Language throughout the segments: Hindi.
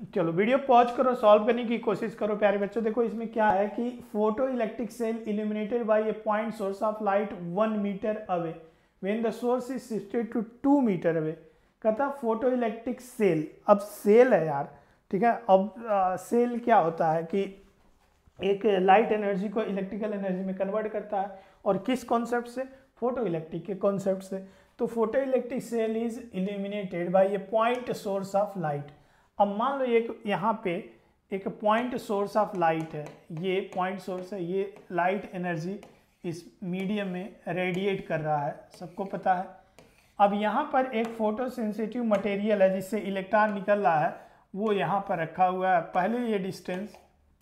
चलो वीडियो पॉज करो, सॉल्व करने की कोशिश करो प्यारे बच्चों। देखो इसमें क्या है कि photo electric cell illuminated by a point source of light 1 metre away when the source is shifted to 2 metre away. कहता फोटो इलेक्ट्रिक सेल, अब सेल है यार, ठीक है। अब सेल क्या होता है कि एक लाइट एनर्जी को इलेक्ट्रिकल एनर्जी में कन्वर्ट करता है, और किस कॉन्सेप्ट से? फोटो इलेक्ट्रिक के कॉन्सेप्ट से। तो photo electric cell is illuminated by a point source of light. अब मान लो एक यहाँ पे एक पॉइंट सोर्स ऑफ लाइट है, ये पॉइंट सोर्स है, ये लाइट एनर्जी इस मीडियम में रेडिएट कर रहा है, सबको पता है। अब यहाँ पर एक फोटो सेंसिटिव मटेरियल है जिससे इलेक्ट्रॉन निकल रहा है, वो यहाँ पर रखा हुआ है। पहले ये डिस्टेंस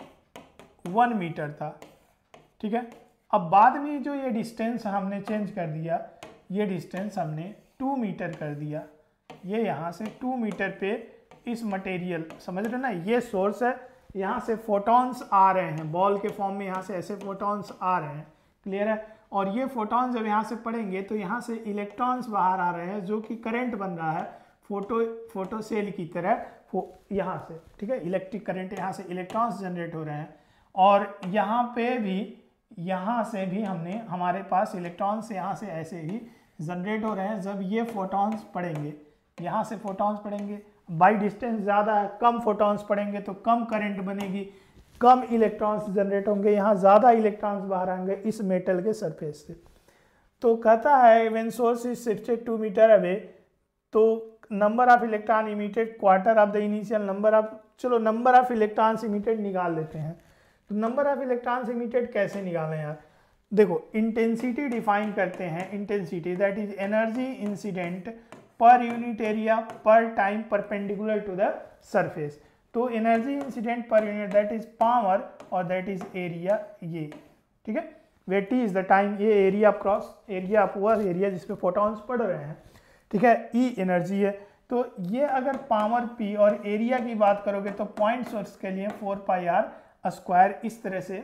1 मीटर था, ठीक है। अब बाद में जो ये डिस्टेंस हमने चेंज कर दिया, ये डिस्टेंस हमने 2 मीटर कर दिया। ये यहाँ से 2 मीटर पे इस मटेरियल, समझ रहे ना, ये सोर्स है, यहाँ से फोटॉन्स आ रहे हैं बॉल के फॉर्म में, यहाँ से ऐसे फोटॉन्स आ रहे हैं, क्लियर है। और ये फोटॉन्स जब यहाँ से पड़ेंगे तो यहाँ से इलेक्ट्रॉन्स बाहर आ रहे हैं, जो कि करंट बन रहा है फोटो सेल की तरह यहाँ से, ठीक है। इलेक्ट्रिक करंट, यहाँ से इलेक्ट्रॉन्स जनरेट हो रहे हैं, और यहाँ पे भी, यहाँ से भी हमने, हमारे पास इलेक्ट्रॉन्स यहाँ से ऐसे ही जनरेट हो रहे हैं। जब ये फोटॉन्स पड़ेंगे, यहाँ से फोटॉन्स पड़ेंगे, बाई डिस्टेंस ज़्यादा है, कम फोटॉन्स पड़ेंगे तो कम करंट बनेगी, कम इलेक्ट्रॉन्स जनरेट होंगे, यहाँ ज़्यादा इलेक्ट्रॉन्स बाहर आएंगे इस मेटल के सरफेस से। तो कहता है when source is shifted 2 metre away, तो number of electron emitted quarter of the initial number of, चलो नंबर ऑफ इलेक्ट्रॉन्स इमिटेड निकाल लेते हैं। तो नंबर ऑफ इलेक्ट्रॉन्स इमिटेड कैसे निकालें यार? देखो इंटेंसिटी डिफाइन करते हैं, intensity that is energy incident per unit area per time perpendicular to the surface. तो energy incident per unit that is power और दैट इज एरिया, ये ठीक है। Where T is the time, ये एरिया क्रॉस एरिया ऑफ वह एरिया जिसपे फोटॉन्स पड़ रहे हैं, ठीक है। ई एनर्जी है। तो ये अगर पावर पी और एरिया की बात करोगे तो पॉइंट सोर्स के लिए 4 पाई आर स्क्वायर, इस तरह से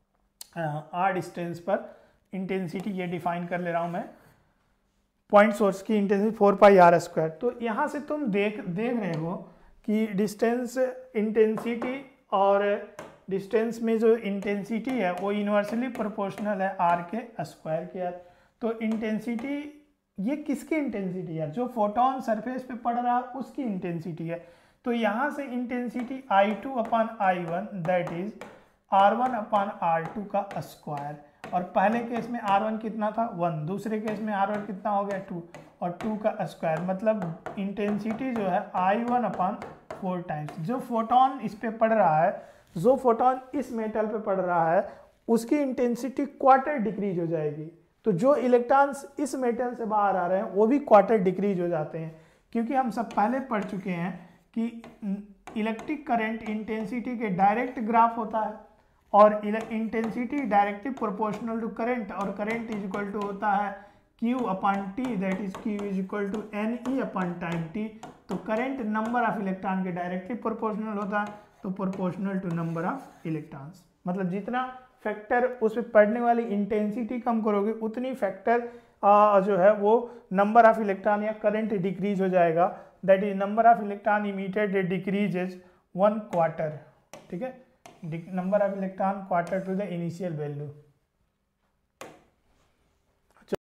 आर डिस्टेंस पर इंटेंसिटी ये डिफाइन कर ले रहा हूं मैं, पॉइंट सोर्स की इंटेंसिटी 4 पाई आर स्क्वायर। तो यहाँ से तुम देख रहे हो कि डिस्टेंस इंटेंसिटी और डिस्टेंस में जो इंटेंसिटी है वो इन्वर्सली प्रोपोर्शनल है आर के स्क्वायर के यार। तो इंटेंसिटी, ये किसकी इंटेंसिटी है? जो फोटोन सरफेस पे पड़ रहा है उसकी इंटेंसिटी है। तो यहाँ से intensity I2 upon I1 that is R1 upon R2 का स्क्वायर। और पहले केस में R1 कितना था? 1, दूसरे केस में R1 कितना हो गया? 2, और 2 का स्क्वायर, मतलब इंटेंसिटी जो है I1 अपॉन 4 टाइम्स। जो फोटोन इस पे पड़ रहा है, जो फोटोन इस मेटल पे पड़ रहा है, उसकी इंटेंसिटी क्वार्टर डिक्रीज हो जाएगी। तो जो इलेक्ट्रॉन्स इस मेटल से बाहर आ रहे हैं वो भी क्वार्टर डिक्रीज हो जाते हैं, क्योंकि हम सब पहले पढ़ चुके हैं कि इलेक्ट्रिक करंट इंटेंसिटी के डायरेक्ट ग्राफ होता है, और intensity directly proportional to current, और करंट इज इक्वल टू होता है Q upon T, that is Q is equal to NE upon time T। तो करंट नंबर ऑफ इलेक्ट्रॉन के डायरेक्टली प्रोपोर्शनल होता है, तो proportional to number of electrons, मतलब जितना फैक्टर उस पर पढ़ने वाली इंटेंसिटी कम करोगे उतनी फैक्टर जो है वो नंबर ऑफ इलेक्ट्रॉन या करंट डिक्रीज हो जाएगा। That is number of electron emitted decreases 1 quarter, ठीक है। Number of electron quarter to the initial value.